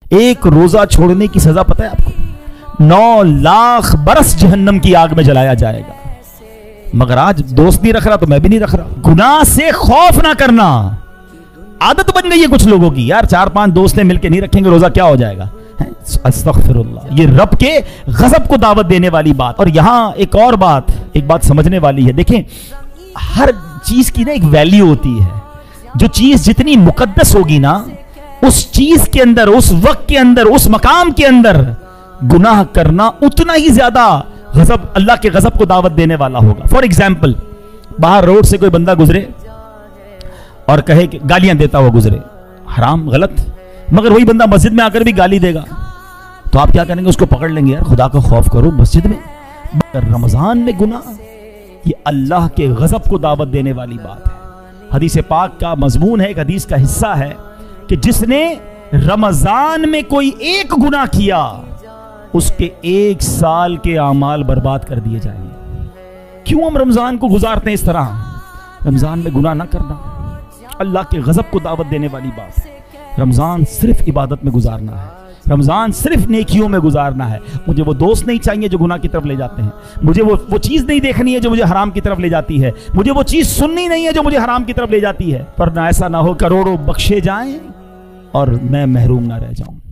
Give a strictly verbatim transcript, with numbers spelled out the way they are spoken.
ایک روزہ چھوڑنے کی سزا پتہ ہے آپ کو؟ نو لاکھ برس جہنم کی آگ میں جلایا جائے گا. مگر آج دوست نہیں رکھ رہا تو میں بھی نہیں رکھ رہا. گناہ سے خوف نہ کرنا عادت بن گئی ہے کچھ لوگوں کی. یار چار پانچ دوستیں مل کے نہیں رکھیں گے روزہ کیا ہو جائے گا. استغفر اللہ. یہ رب کے غضب کو دعوت دینے والی بات. اور یہاں ایک اور بات ایک بات سمجھنے والی ہے. دیکھیں ہر چیز کی نا ایک ویلیو ہوتی ہے. جو چیز جتنی مقدس ہوگی نا اس چیز کے اندر اس وقت کے اندر اس مقام کے اندر گناہ کرنا اتنا ہی زیادہ غضب اللہ کے غضب کو دعوت دینے والا ہوگا. فار ایگزامپل باہر روڈ سے کوئی بندہ گزرے اور کہے کہ گالیاں دیتا ہوا گزرے, حرام غلط. مگر وہی بندہ مسجد میں آ کر بھی گالی دے گا تو آپ کیا کریں گے؟ اس کو پکڑ لیں گے. یار خدا کا خوف کرو مسجد میں. رمضان میں گناہ یہ اللہ کے غضب کو دعوت دینے والی بات ہے. حدیث پاک کا مضمون ہے, ایک حدیث کا حصہ ہے کہ جس نے رمضان میں کوئی ایک گناہ کیا اس کے ایک سال کے اعمال برباد کر دیے جائیں گے. کیوں ہم رمضان کو گزارتے ہیں اس طرح؟ رمضان میں گناہ نہ کرنا اللہ کے غضب کو دعوت دینے والی بات ہے. رمضان صرف عبادت میں گزارنا ہے, رمضان صرف نیکیوں میں گزارنا ہے. مجھے وہ دوست نہیں چاہیے جو گناہ کی طرف لے جاتے ہیں, مجھے وہ وہ چیز نہیں دیکھنی ہے جو مجھے حرام کی طرف لے جاتی ہے, مجھے وہ چیز سننی نہیں ہے جو مجھے حرام کی طرف لے جاتی ہے. پر نہ ایسا نہ ہو کروڑوں بخشے جائیں اور میں محروم نہ رہ جاؤں.